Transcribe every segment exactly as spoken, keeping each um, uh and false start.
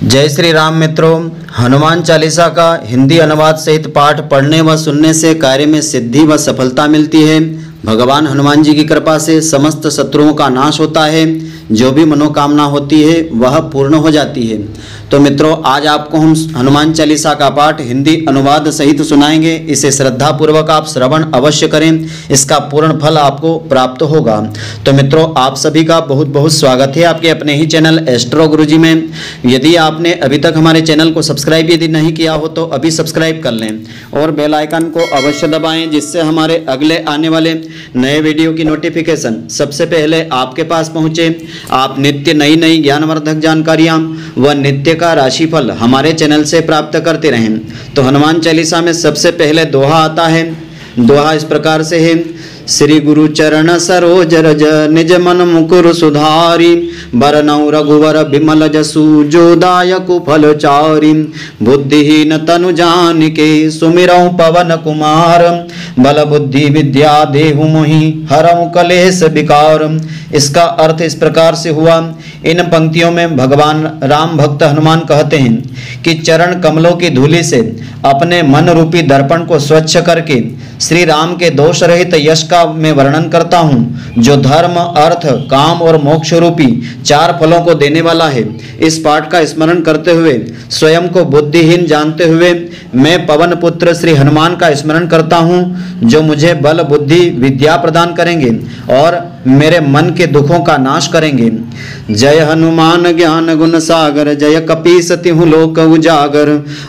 जय श्री राम मित्रों, हनुमान चालीसा का हिंदी अनुवाद सहित पाठ पढ़ने व सुनने से कार्य में सिद्धि व सफलता मिलती है। भगवान हनुमान जी की कृपा से समस्त शत्रुओं का नाश होता है। जो भी मनोकामना होती है वह पूर्ण हो जाती है। तो मित्रों, आज आपको हम हनुमान चालीसा का पाठ हिंदी अनुवाद सहित सुनाएंगे। इसे श्रद्धा पूर्वक आप श्रवण अवश्य करें, इसका पूर्ण फल आपको प्राप्त होगा। तो मित्रों, आप सभी का बहुत बहुत स्वागत है आपके अपने ही चैनल एस्ट्रो गुरुजी में। यदि आपने अभी तक हमारे चैनल को सब्सक्राइब यदि नहीं किया हो तो अभी सब्सक्राइब कर लें और बेल आइकन को अवश्य दबाएं, जिससे हमारे अगले आने वाले नए वीडियो की नोटिफिकेशन सबसे पहले आपके पास पहुंचे। आप नित्य नई नई ज्ञानवर्धक जानकारियां व नित्य का राशिफल हमारे चैनल से प्राप्त करते रहें। तो हनुमान चालीसा में सबसे पहले दोहा आता है। दोहा इस प्रकार से है। श्री गुरु चरण सरोज रज निज मन मुकुर सुधारी, बरनौ रघुवर बिमल जसु जो दायक फल चारि, बुद्धिहीन तनु जानिके सुमिरौ पवन कुमार, बल बुद्धि विद्या देहु मोहि हरौ कलेश विकार। इसका अर्थ इस प्रकार से हुआ। इन पंक्तियों में भगवान राम भक्त हनुमान कहते हैं कि चरण कमलों की धूलि से अपने मन रूपी दर्पण को स्वच्छ करके श्री राम के दोष रहित यश का मैं वर्णन करता हूँ, जो धर्म अर्थ काम और मोक्ष रूपी चार फलों को देने वाला है। इस पाठ का स्मरण करते हुए स्वयं को बुद्धिहीन जानते हुए मैं पवन पुत्र श्री हनुमान का स्मरण करता हूँ, जो मुझे बल बुद्धि विद्या प्रदान करेंगे और मेरे मन के दुखों का नाश करेंगे। जय हनुमान ज्ञान गुण सागर, जय कपीस तिहु लोक उजागर,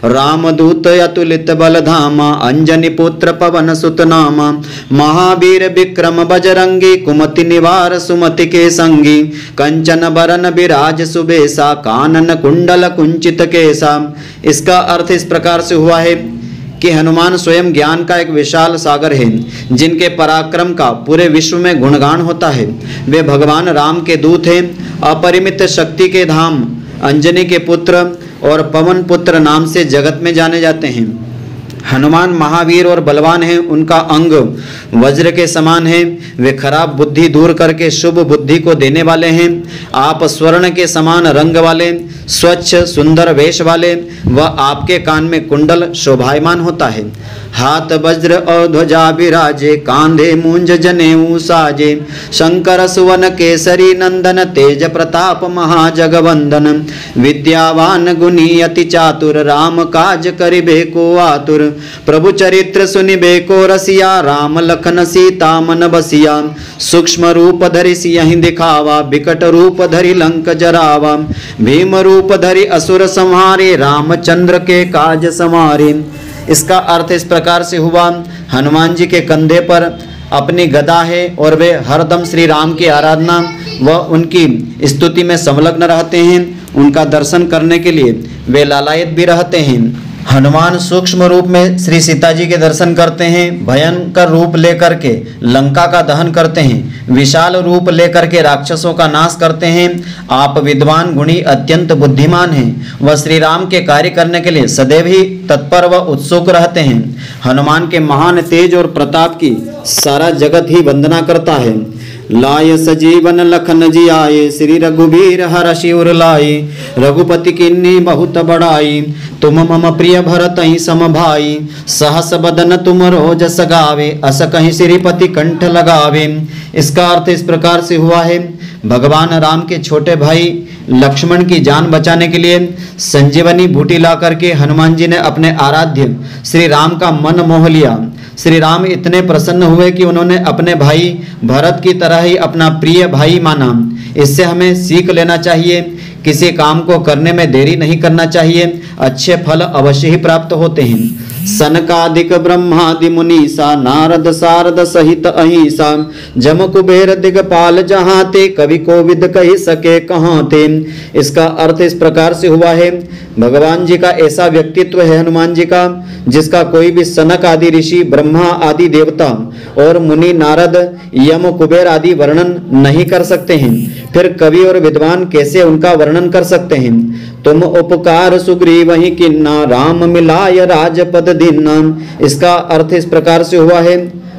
रामदूत अतुलित बल धामा, अंजनी पुत्र पवन सुत नामा, महावीर विक्रम बजरंगी, कुमति निवार सुमति के संगी, कंचन बरन विराज सुबेसा, कानन कुंडल कुंचित केसा। इसका अर्थ इस प्रकार से हुआ है कि हनुमान स्वयं ज्ञान का एक विशाल सागर है, जिनके पराक्रम का पूरे विश्व में गुणगान होता है। वे भगवान राम के दूत हैं, अपरिमित शक्ति के धाम, अंजनी के पुत्र और पवन पुत्र नाम से जगत में जाने जाते हैं। हनुमान महावीर और बलवान हैं। उनका अंग वज्र के समान है। वे खराब बुद्धि दूर करके शुभ बुद्धि को देने वाले हैं। आप स्वर्ण के समान रंग वाले, स्वच्छ सुंदर वेश वाले व आपके कान में कुंडल शोभायमान होता है। हाथ वज्र और ध्वजा विराजे, कांधे मूंज जनेऊ साजे, शंकर सुवन केसरी नंदन, तेज प्रताप महाजगवंदन, विद्यावान गुणी अति चातुर, राम काज करिबे को आतुर, प्रभु चरित्र सुनिबे को रसिया, राम लखन सीता मन बसिया, सूक्ष्म रूप धरि सियहि दिखावा, विकट रूप धरि लंक जरावा, भीम रूप धरि असुर संहारे, रामचंद्र के काज समारे। इसका अर्थ इस प्रकार से हुआ। हनुमान जी के कंधे पर अपनी गदा है और वे हरदम श्री राम की आराधना व उनकी स्तुति में संलग्न रहते हैं। उनका दर्शन करने के लिए वे लालायित भी रहते हैं। हनुमान सूक्ष्म रूप में श्री सीता जी के दर्शन करते हैं, भयंकर रूप लेकर के लंका का दहन करते हैं, विशाल रूप लेकर के राक्षसों का नाश करते हैं। आप विद्वान गुणी अत्यंत बुद्धिमान हैं व श्री राम के कार्य करने के लिए सदैव ही तत्पर व उत्सुक रहते हैं। हनुमान के महान तेज और प्रताप की सारा जगत ही वंदना करता है। लाय सजीवन लखन जी आए, श्री रघुबीर हरषि उर लाए, रघुपति किन्नी बहुत बड़ाई, तुम मम प्रिय भरतहि सम भाई, सहस बदन तुम रोज सगावे, अस कहीं श्रीपति कंठ लगावे। इसका अर्थ इस प्रकार से हुआ है। भगवान राम के छोटे भाई लक्ष्मण की जान बचाने के लिए संजीवनी बूटी ला करके हनुमान जी ने अपने आराध्य श्री राम का मन मोह लिया। श्री राम इतने प्रसन्न हुए कि उन्होंने अपने भाई भरत की तरह ही अपना प्रिय भाई माना। इससे हमें सीख लेना चाहिए, किसी काम को करने में देरी नहीं करना चाहिए, अच्छे फल अवश्य ही प्राप्त होते हैं। सनकादिक ब्रह्मादि मुनीसा, नारद सारद सहित अहिसा, जम कुबेर दिगपाल जहाँ ते, कवि कोविद कही सके कहाँ ते। इसका अर्थ इस प्रकार से हुआ है। भगवान जी का ऐसा व्यक्तित्व है हनुमान जी का, जिसका कोई भी सनक आदि ऋषि, ब्रह्मा आदि देवता और मुनि नारद यम कुबेर आदि वर्णन नहीं कर सकते हैं। फिर कवि और विद्वान कैसे उनका वर्णन कर सकते हैं। तुम उपकार सुग्रीव ही किन्ना, राम मिलाय राजपद दीन्ना। इसका अर्थ इस प्रकार से हुआ है।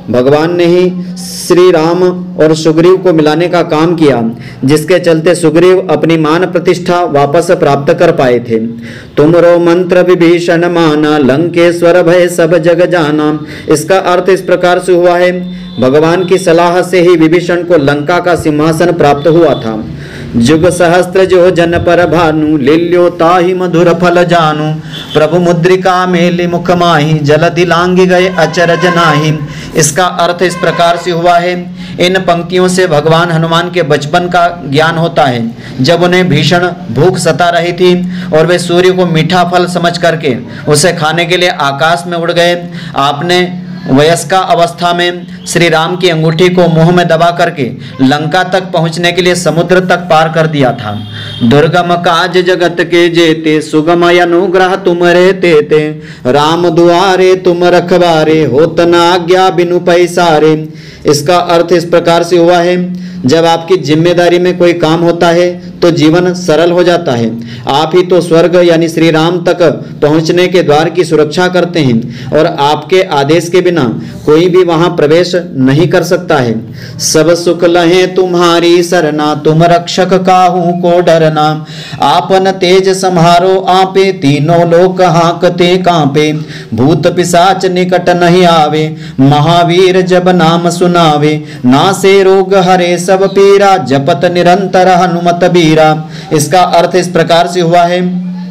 भगवान ने ही श्री राम और सुग्रीव को मिलाने का काम किया, जिसके चलते सुग्रीव अपनी मान प्रतिष्ठा वापस प्राप्त कर पाए थे। तुमरो मंत्र विभीषण माना, लंकेश्वर भय सब जग जाना। इसका अर्थ इस प्रकार से हुआ है, भगवान की सलाह से ही विभीषण को लंका का सिंहासन प्राप्त हुआ था। जुग सहस्त्र जो जन पर भानु, लील्यो ताहि मधुर फल जानु। प्रभु मुद्रिका मेलि मुख माहि, जलधि लांघि गए अचरज नाहि। इसका अर्थ इस प्रकार से हुआ है, इन पंक्तियों से भगवान हनुमान के बचपन का ज्ञान होता है, जब उन्हें भीषण भूख सता रही थी और वे सूर्य को मीठा फल समझ करके उसे खाने के लिए आकाश में उड़ गए। आपने वयस्का अवस्था में श्री राम की अंगूठी को मुंह में दबा करके लंका तक पहुंचने के लिए समुद्र तक पार कर दिया था। दुर्गम काज जगत के जेते, सुगम अनुग्रह तुमरे तेते। राम दुआरे तुम रखवारे, होत न आज्ञा बिनु पैसारे। इसका अर्थ इस प्रकार से हुआ है, जब आपकी जिम्मेदारी में कोई काम होता है तो जीवन सरल हो जाता है। आप ही तो स्वर्ग यानी श्री राम तक पहुंचने के द्वार की सुरक्षा करते हैं और आपके आदेश के बिना कोई भी वहां प्रवेश नहीं कर सकता है। सब सुख लहे तुम्हारी सरना, तुम रक्षक काहू को डरना। आपन तेज सम्हारो आपे, तीनों लोक हांकते कांपे। भूत पिशाच निकट नहीं आवे, महावीर जब नाम सुनावे। नासे रोग हरे सब पीरा, जपत निरंतर हनुमत बीरा। इसका अर्थ इस प्रकार से हुआ है,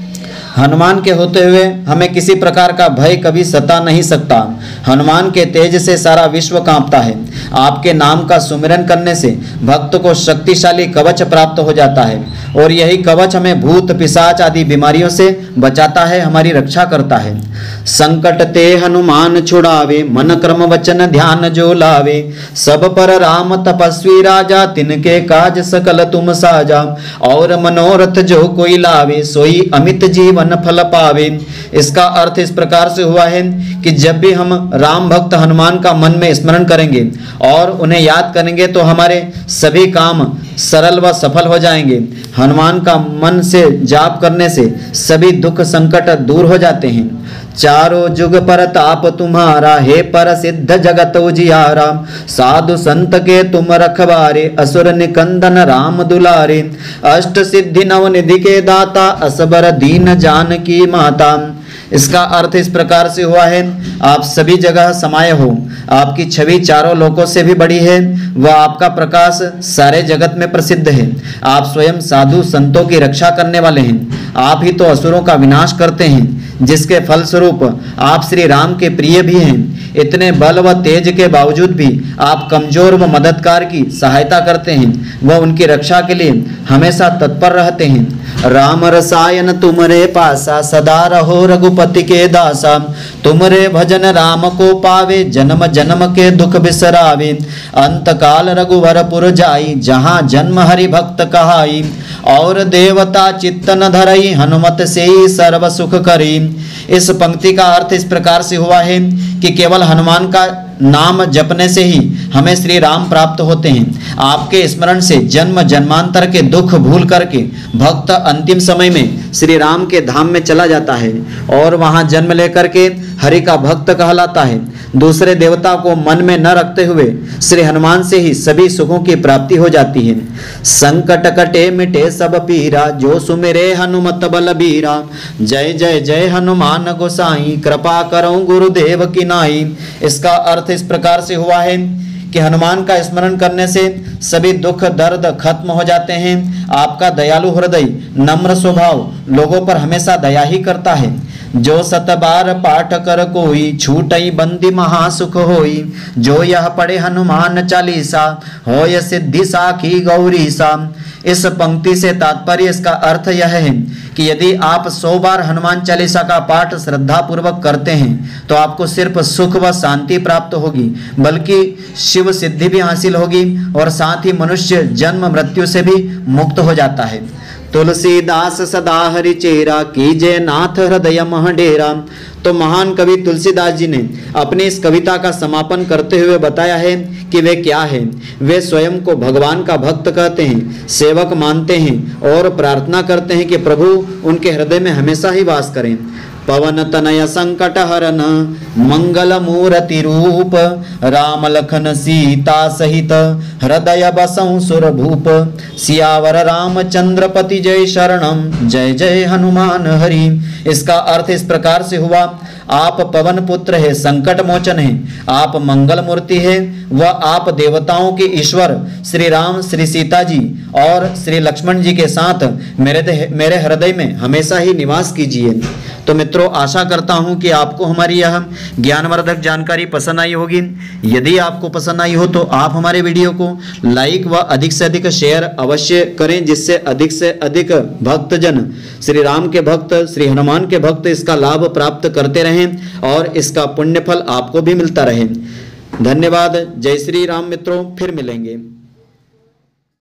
हनुमान के होते हुए हमें किसी प्रकार का भय कभी सता नहीं सकता। हनुमान के तेज से सारा विश्व कांपता है। आपके नाम का सुमिरन करने से भक्त को शक्तिशाली कवच प्राप्त हो जाता है और यही कवच हमें भूत पिशाच आदि बीमारियों से बचाता है, हमारी रक्षा करता है। संकट ते हनुमान छुड़ावे, मन क्रम वचन ध्यान जो लावे। सब पर राम तपस्वी राजा, तिनके काज सकल तुम साजा। और मनोरथ जो कोई लावे, सोई अमित जीवन फल पावे। इसका अर्थ इस प्रकार से हुआ है कि जब भी हम राम भक्त हनुमान का मन में स्मरण करेंगे और उन्हें याद करेंगे तो हमारे सभी काम सरल व सफल हो जाएंगे। हनुमान का मन से जाप करने से सभी दुख संकट दूर हो जाते हैं। चारों जुग पर ताप तुम्हारा, हे पर सिद्ध जगत उजियारा। साधु संत के तुम रखवारे, असुर निकंदन राम दुलारे। अष्ट सिद्धि नव निधि के दाता, असबर दीन जान की माता। इसका अर्थ इस प्रकार से हुआ है, आप सभी जगह समाये हो, आपकी छवि चारों लोकों से भी बड़ी है, वह आपका प्रकाश सारे जगत में प्रसिद्ध है। आप स्वयं साधु संतों की रक्षा करने वाले हैं। आप ही तो असुरों का विनाश करते हैं, जिसके फलस्वरूप आप श्री राम के प्रिय भी हैं। इतने बल व तेज के बावजूद भी आप कमजोर व मददगार की सहायता करते हैं, वह उनकी रक्षा के लिए हमेशा तत्पर रहते हैं। राम रसायन तुमरे पासा, सदा रहो रघुपति के दासा। तुमरे भजन राम को पावे, जन्म जन्म के दुख बिसरावे। अंत काल रघुवरपुर जाई, जहाँ जन्म हरि भक्त कहाई। और देवता चित्त न धरई, हनुमत से ही सर्व सुख करी। इस पंक्ति का अर्थ इस प्रकार से हुआ है कि केवल हनुमान का नाम जपने से ही हमें श्री राम प्राप्त होते हैं। आपके स्मरण से जन्म जन्मांतर के दुख भूल करके भक्त अंतिम समय में श्री राम के धाम में चला जाता है और वहां जन्म लेकर के हरि का भक्त कहलाता है। दूसरे देवता को मन में न रखते हुए श्री हनुमान से ही सभी सुखों की प्राप्ति हो जाती है। संकट कटे मिटे सब पीरा, जो सुमिरे हनुमत बलबीरा। जय जय जय हनुमान गोसाई, कृपा करो गुरुदेव की नाई। इसका अर्थ इस प्रकार से हुआ है कि हनुमान का स्मरण करने से सभी दुख दर्द खत्म हो जाते हैं। आपका दयालु हृदय नम्र स्वभाव लोगों पर हमेशा दया ही करता है। जो सत बार पाठ कर कोई, छूटई बंदी महासुख होई। जो यह पढ़े हनुमान चालीसा, होय सिद्धि साखी गौरी सा। इस पंक्ति से तात्पर्य, इसका अर्थ यह है कि यदि आप सौ बार हनुमान चालीसा का पाठ श्रद्धा पूर्वक करते हैं तो आपको सिर्फ सुख व शांति प्राप्त होगी, बल्कि शिव सिद्धि भी हासिल होगी और साथ ही मनुष्य जन्म मृत्यु से भी मुक्त हो जाता है। तुलसीदास सदा हरि चेरा, कीजे नाथ हृदय मह डेरा। तो महान कवि तुलसीदास जी ने अपनी इस कविता का समापन करते हुए बताया है कि वे क्या है। वे स्वयं को भगवान का भक्त कहते हैं, सेवक मानते हैं और प्रार्थना करते हैं कि प्रभु उनके हृदय में हमेशा ही वास करें। पवन तनय संकट हरन मंगल मूर्ति रूप, राम लखन सीता सहित हृदय बसहु सुर भूप, सियावर रामचंद्र पति जय शरणम, जय जय हनुमान हरि। इसका अर्थ इस प्रकार से हुआ, आप पवन पुत्र है, संकट मोचन है, आप मंगल मूर्ति है, वह आप देवताओं के ईश्वर श्री राम, श्री सीता जी और श्री लक्ष्मण जी के साथ मेरे मेरे हृदय में हमेशा ही निवास कीजिए। तो मित्रों, आशा करता हूं कि आपको हमारी यह ज्ञानवर्धक जानकारी पसंद आई होगी। यदि आपको पसंद आई हो तो आप हमारे वीडियो को लाइक व अधिक से अधिक शेयर अवश्य करें, जिससे अधिक से अधिक भक्तजन, श्री राम के भक्त, श्री हनुमान के भक्त इसका लाभ प्राप्त करते रहें और इसका पुण्य फल आपको भी मिलता रहे। धन्यवाद। जय श्री राम मित्रों, फिर मिलेंगे।